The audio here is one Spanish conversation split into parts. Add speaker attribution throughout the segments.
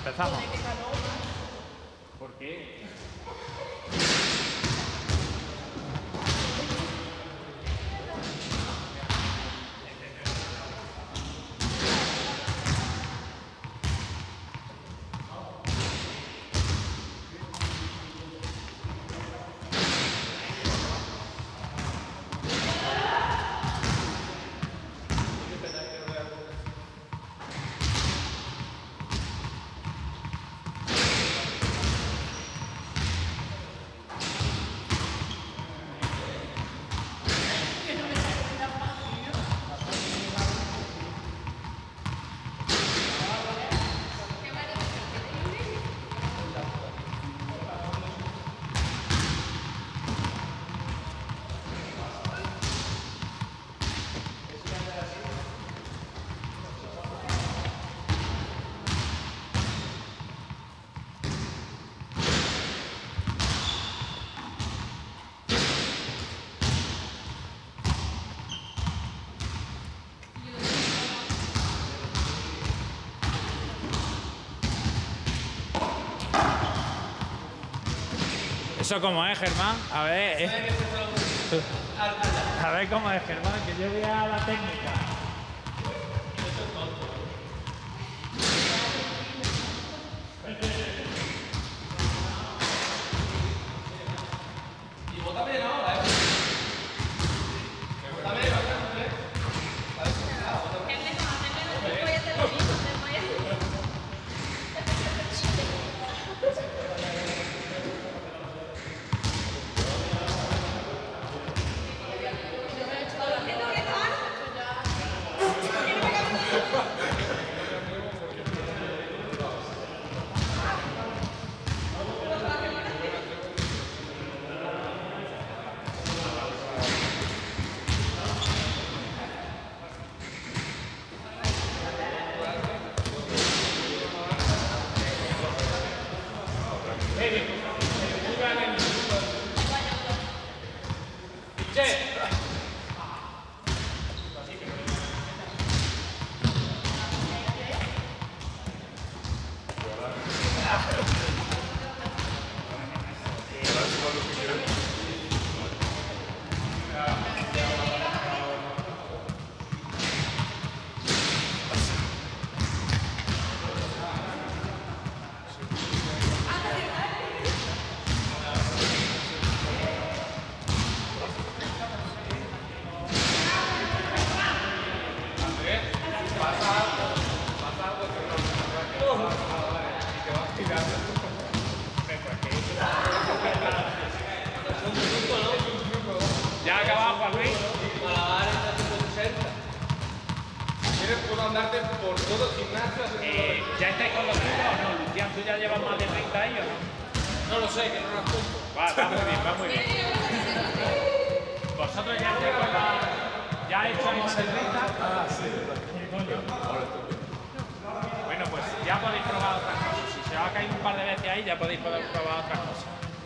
Speaker 1: Empezamos. ¿Por qué? ¿Eso cómo es, Germán? A ver, a ver cómo es, Germán, que yo vea la técnica.
Speaker 2: Y vos también ahora, ¿eh? Vos también, bastante, ¿eh?
Speaker 1: Ya ha acabado, Juan Luis.
Speaker 2: Malabares a 160. ¿Quieres puedo andarte por todo el gimnasio?
Speaker 1: ¿Ya estáis con los tuyos o no? Lucián, ¿tú ya llevas más de 30 ahí o no?
Speaker 2: No lo sé, que no nos cuento.
Speaker 1: Va muy bien, va muy bien. ¿Vosotros ya estáis con la... ¿Ya echáis el 30? Ah, sí. Bueno, pues ya podéis probar otras cosas. Si se os ha caído un par de veces ahí, ya podéis probar otras cosas.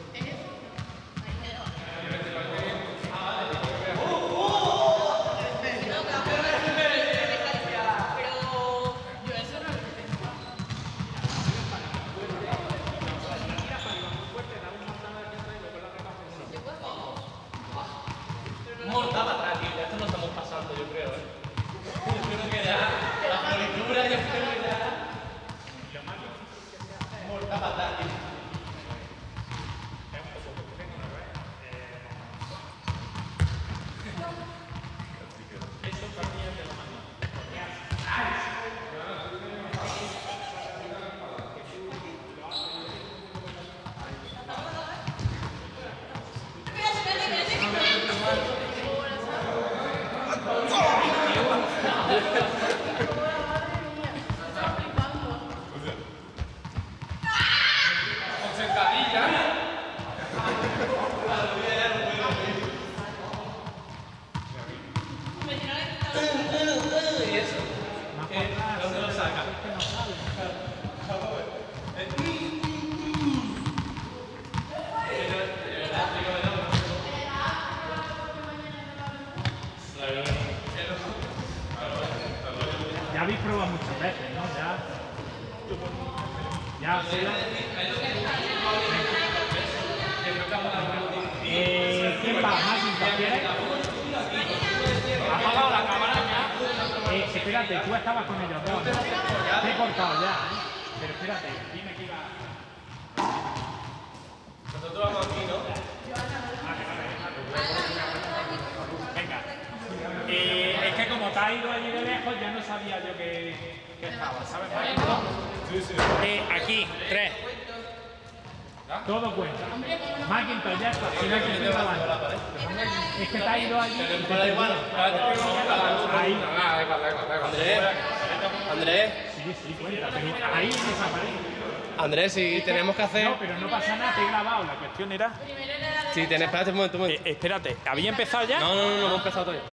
Speaker 2: Mortaba atrás, tío. Ya esto no estamos pasando, yo creo, ¿eh? Yo creo que ya la floritura, yo creo que ya... Mortaba atrás, tío.
Speaker 1: Ya, sí. ¿Quién va? ¿Macintosh quieres? ¿Ha apagado la cámara ya? Espérate, tú estabas con ellos dos. Te he cortado ya, Pero espérate, dime que iba.
Speaker 2: Nosotros vamos aquí, ¿no?
Speaker 1: Venga. Es que como te has ido allí de lejos, ya no sabía yo que estaba, ¿sabes? Sí. Aquí, 3. Todo cuenta. Macintosh, ya está. Si no hay que ir grabando. Es que te has ido allí. Ahí.
Speaker 2: Andrés.
Speaker 1: Sí, cuenta. Pero ahí desaparece.
Speaker 2: Andrés, si tenemos que hacer...
Speaker 1: No, pero no pasa nada, te he grabado. La cuestión era...
Speaker 2: Si tenés... Espérate un momento.
Speaker 1: Espérate, ¿había empezado ya?
Speaker 2: No, hemos empezado todavía.